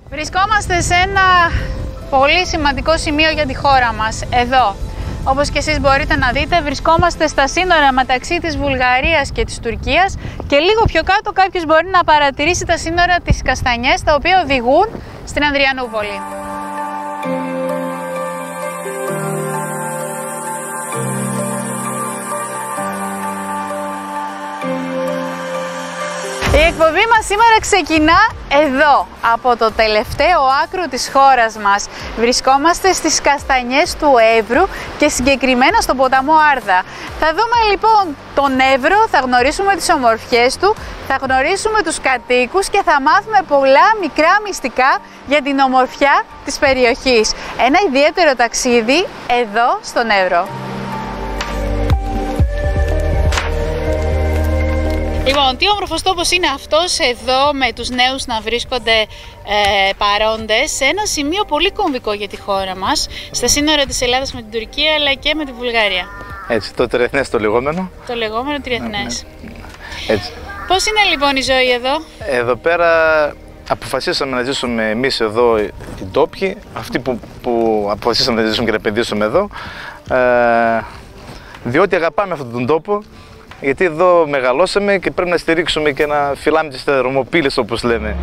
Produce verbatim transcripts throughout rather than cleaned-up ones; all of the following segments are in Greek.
Βρισκόμαστε σε ένα πολύ σημαντικό σημείο για τη χώρα μας, εδώ. Όπως και εσείς μπορείτε να δείτε, βρισκόμαστε στα σύνορα μεταξύ της Βουλγαρίας και της Τουρκίας και λίγο πιο κάτω κάποιος μπορεί να παρατηρήσει τα σύνορα της Καστανιές, τα οποία οδηγούν στην Ανδριανούπολη. Η εκπομπή μας σήμερα ξεκινά εδώ, από το τελευταίο άκρο της χώρας μας. Βρισκόμαστε στις Καστανιές του Εύρου και συγκεκριμένα στον ποταμό Άρδα. Θα δούμε λοιπόν τον Εύρο, θα γνωρίσουμε τις ομορφιές του, θα γνωρίσουμε τους κατοίκους και θα μάθουμε πολλά μικρά μυστικά για την ομορφιά της περιοχής. Ένα ιδιαίτερο ταξίδι εδώ στον Εύρο. Λοιπόν, τι όμορφος τόπος είναι αυτός εδώ, με τους νέους να βρίσκονται ε, παρόντες σε ένα σημείο πολύ κομβικό για τη χώρα μας, στα σύνορα της Ελλάδας με την Τουρκία αλλά και με τη Βουλγαρία. Έτσι, το τριεθνές το λεγόμενο. Το λεγόμενο τριεθνές. Ναι, ναι. Έτσι. Πώς είναι λοιπόν η ζωή εδώ? Εδώ πέρα αποφασίσαμε να ζήσουμε εμείς εδώ οι ντόπιοι, αυτοί που, που αποφασίσαμε να ζήσουμε και να επενδύσουμε εδώ, ε, διότι αγαπάμε αυτόν τον τόπο. Γιατί εδώ μεγαλώσαμε και πρέπει να στηρίξουμε και να φυλάμε τις σταυρομοπύλες, όπως λένε.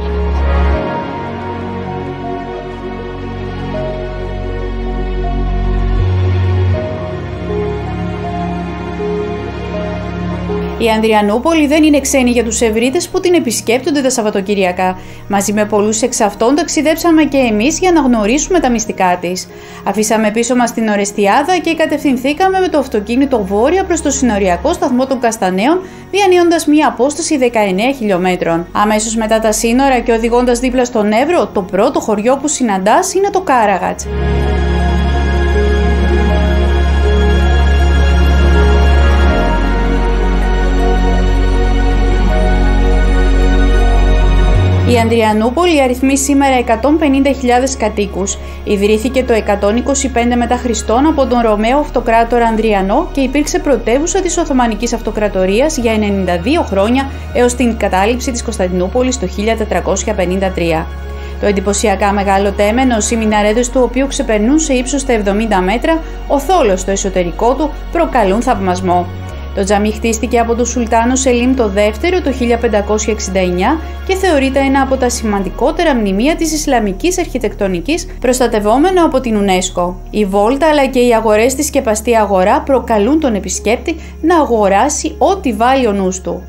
Η Ανδριανούπολη δεν είναι ξένη για τους Ευρύτες που την επισκέπτονται τα Σαββατοκυριακά. Μαζί με πολλούς εξ αυτών ταξιδέψαμε και εμείς για να γνωρίσουμε τα μυστικά της. Αφήσαμε πίσω μας την Ορεστιάδα και κατευθυνθήκαμε με το αυτοκίνητο βόρεια προς το συνοριακό σταθμό των Κασταναίων, διανύοντας μία απόσταση δεκαεννέα χιλιομέτρων. Αμέσως μετά τα σύνορα και οδηγώντας δίπλα στον Εύρο, το πρώτο χωριό που συναντάς είναι το Κάραγατς. Η Ανδριανούπολη αριθμεί σήμερα εκατόν πενήντα χιλιάδες κατοίκους. Ιδρύθηκε το εκατόν είκοσι πέντε μετά Χριστόν από τον Ρωμαίο Αυτοκράτορα Ανδριανό και υπήρξε πρωτεύουσα της Οθωμανικής Αυτοκρατορίας για ενενήντα δύο χρόνια έως την κατάληψη της Κωνσταντινούπολης το χίλια τετρακόσια πενήντα τρία. Το εντυπωσιακά μεγάλο τέμενος, οι μιναρέτες του οποίου ξεπερνούν σε ύψος τα εβδομήντα μέτρα, ο θόλος στο εσωτερικό του προκαλούν θαυμασμό. Το τζαμί χτίστηκε από τον Σουλτάνο Σελίμ το δεύτερο το χίλια πεντακόσια εξήντα εννέα και θεωρείται ένα από τα σημαντικότερα μνημεία της Ισλαμικής αρχιτεκτονικής, προστατευόμενο από την UNESCO. Η βόλτα αλλά και οι αγορές στη σκεπαστή αγορά προκαλούν τον επισκέπτη να αγοράσει ό,τι βάλει ο νους του.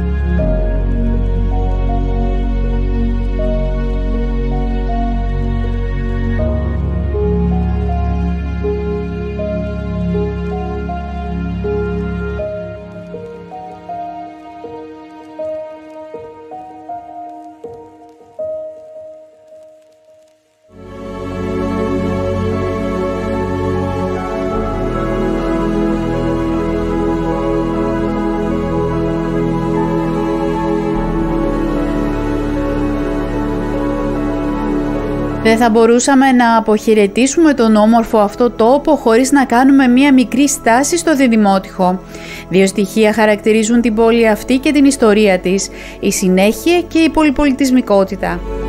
Δεν θα μπορούσαμε να αποχαιρετήσουμε τον όμορφο αυτό τόπο χωρίς να κάνουμε μία μικρή στάση στο Διδημότυχο. Δύο στοιχεία χαρακτηρίζουν την πόλη αυτή και την ιστορία της: η συνέχεια και η πολυπολιτισμικότητα.